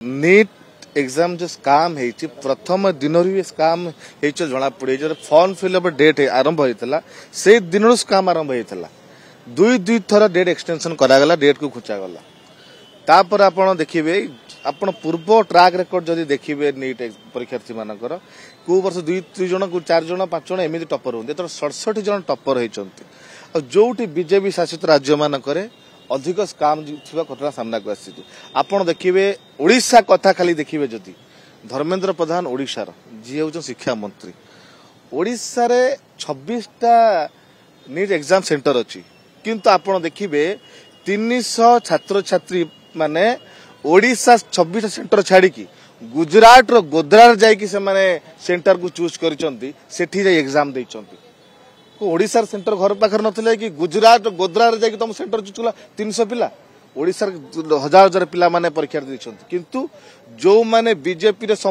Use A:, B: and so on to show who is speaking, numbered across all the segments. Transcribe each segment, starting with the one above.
A: NEET exam जो scam है प्रथम दिन स्काम जना पड़े जो फॉर्म फिलअप डेट आरंभ होता से दिन स्काम आरंभ होता दुई थर डेट एक्सटेंशन करागला डेट को खुचागला तापर आपण देखिए आपण पूर्व ट्रैक रेकर्ड जदि देखिए नीट परीक्षार्थी मानकर को वर्ष दुई जन को 4 जन 5 जन एमती टपर होते 67 जन टपर होती जो बीजेपी शासित राज्य मानकर अधिक स्काम घटना सामना को आसी आपड़ देखिए ओडिशा कथा खाली देखिए जदि धर्मेंद्र प्रधान ओडिशार जी हूँ शिक्षा मंत्री ओडिशा रे 26टा नीट एग्जाम सेंटर अच्छी किंतु आपड़ देखिए 300 छात्र छात्री माने ओडिशा 26 सेंटर छाड़ी गुजरात रो गोद्रा जाइकी से माने सेंटर को चूज करी एग्जाम देइचंती ओडिशा सेंटर घर पाखर नथिले कि गुजरात गोद्रा जाइकी तुम सेंटर चूज कला 300 पिला ओडिशा हजार हजार पिला माने परीक्षा देइचंती किंतु जो माने बीजेपी रे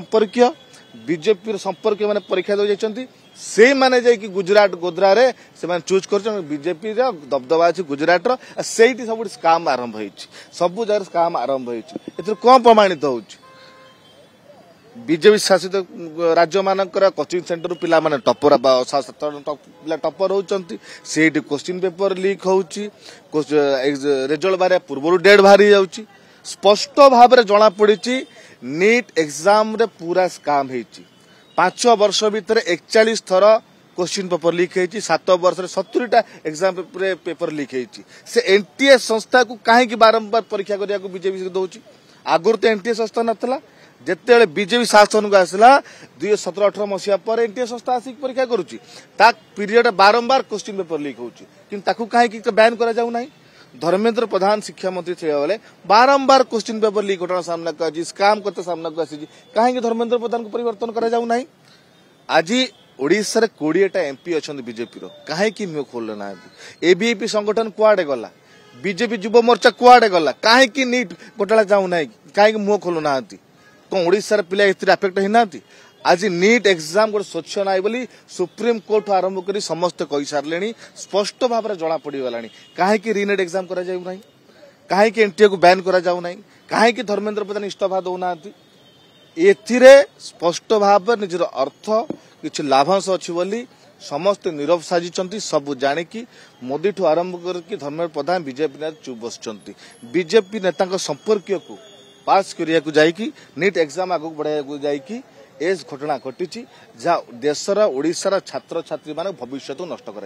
A: संपर्क माने परीक्षा दे जाइचंती से माने जाइकी गुजरात गोद्रा रे से माने चूज कर बीजेपी रे दबदबा अछि गुजरात रो सेठी सब स्काम आरंभ होइछि सब जगह स्काम आरंभ होइछि एथि कोन प्रमाणित होउछि बीजेपी शासित राज्य मानकर कोचिंग सेंटर पिला माने टपर पिला टपर होउचंती सेठी क्वेश्चन पेपर लीक होउछि रिजल्ट बारे पूर्व डेट बाहरी जाउछि स्पष्ट भाव रे जणा पड़िछि नीट एग्जाम रे पूरा स्काम हेछि 5 वर्ष भितर 41 थर क्वेश्चन पेपर लीक हेछि 7 वर्ष रे 70टा एग्जाम पेपर लीक हेछि से एनटीए संस्था को काहे कि बारंबार परीक्षा करिया को बीजेपी दोछि आगुर तो एनटीए संस्था नथला जेते बीजेपी शासन को आसला 2017-18 मसीहा पर एनटीए संस्था आसिक परीक्षा करूची ता पीरियड बारंबार क्वेश्चन पेपर लीक होउची किंतु ताकू काहे कि बैन करा जाउ नाही धर्मेंद्र प्रधान शिक्षा मंत्री थे बेले बारंबार क्वेश्चन पेपर लीक घटना सामना को स्काम करते सामना को आसी कहीं धर्मेंद्र प्रधान को परिवर्तन करा जाउ नाही आज ओडिशा रे 20टा एमपी अच्छा बीजेपी रो कहीं मुह खोल ना एबीपी संगठन कुआडे गला बीजेपी युव मोर्चा कुआडे गला कहीं नीट घोटाला जाऊ ना कहीं मुह खोलु ना कौन ओडिशा रे पिला एतिर अफेक्ट होना आज नीट एग्जाम गोटे स्वच्छ ना बोली सुप्रीम कोर्ट आरंभ कर समस्त कही सारे स्पष्ट भाव में जना पड़गला कहीं रीनेट एग्जाम करा जाऊ नाही कहीं एनटीए को बैन करा जाऊ नाही कहीं धर्मेंद्र प्रधान इस्तीफा दौना एथिरे स्पष्ट भाव निजर अर्थ किछि लाभांश अछि बोली समस्त नीरव साजिचंती सब जानिकी मोदी ठू आरंभ करके धर्मेंद्र प्रधान बीजेपी चुप बसचंती बीजेपी नेता संपर्क को पास करिया को जाइकी नीट एग्जाम आगु बढ़ाया को जाइकी एस घटना घटी जहाँ देशर ओडिशार छात्र छात्री मान भविष्य नष्ट कर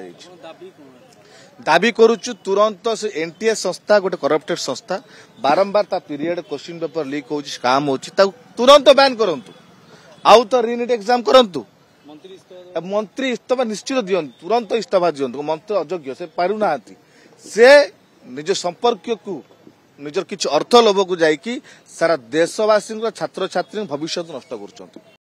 A: दाबी करुचु तुरंत से एनटीए संस्था गोटे करप्टेड संस्था बारंबार ता पीरियड क्वेश्चन पेपर लीक होची स्काम होची ता तुरंत बैन करंतु आउ तो रीनेट एग्जाम करंतु मंत्री इस्तीफा निश्चित दियंतु तुरंत इस्तीफा दियंतु मंत्री अयोग्य से पारु नाहांती से निज संपर्क को निजर किछ अर्थ लोभ को जाइकी सारा देशवासी छात्र छात्री भविष्य नष्ट कर